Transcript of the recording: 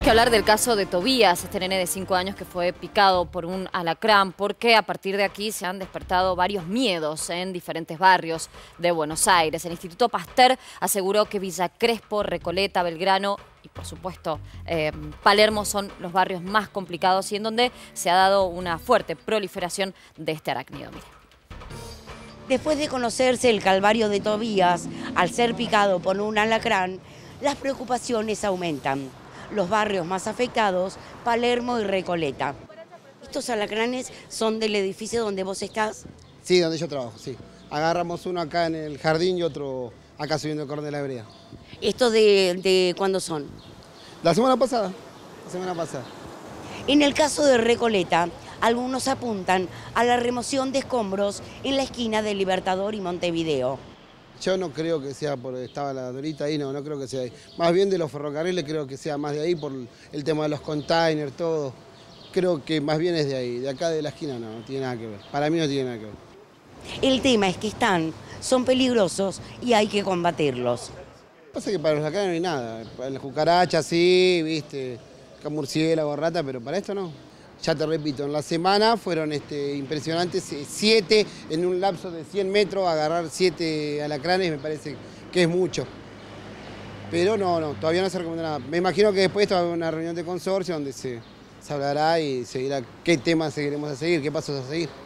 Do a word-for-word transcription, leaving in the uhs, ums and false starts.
Que hablar del caso de Tobías, este nene de cinco años que fue picado por un alacrán, porque a partir de aquí se han despertado varios miedos en diferentes barrios de Buenos Aires. El Instituto Pasteur aseguró que Villa Crespo, Recoleta, Belgrano y por supuesto eh, Palermo son los barrios más complicados y en donde se ha dado una fuerte proliferación de este arácnido. Mire. Después de conocerse el calvario de Tobías al ser picado por un alacrán, las preocupaciones aumentan. Los barrios más afectados, Palermo y Recoleta. ¿Estos alacranes son del edificio donde vos estás? Sí, donde yo trabajo, sí. Agarramos uno acá en el jardín y otro acá subiendo el cordón de la vereda. ¿Estos de, de cuándo son? La semana pasada, la semana pasada. En el caso de Recoleta, algunos apuntan a la remoción de escombros en la esquina de Libertador y Montevideo. Yo no creo que sea por estaba la Dorita ahí, no, no creo que sea ahí. Más bien de los ferrocarriles creo que sea más de ahí por el tema de los containers, todo. Creo que más bien es de ahí, de acá de la esquina no, no tiene nada que ver. Para mí no tiene nada que ver. El tema es que están, son peligrosos y hay que combatirlos. Pasa que para los alacranes no hay nada. Para las cucarachas sí, viste, acá murciélago, rata, pero para esto no. Ya te repito, en la semana fueron este, impresionantes, siete en un lapso de cien metros, agarrar siete alacranes me parece que es mucho. Pero no, no, todavía no se recomienda nada. Me imagino que después va a haber una reunión de consorcio donde se, se hablará y se dirá qué temas seguiremos a seguir, qué pasos a seguir.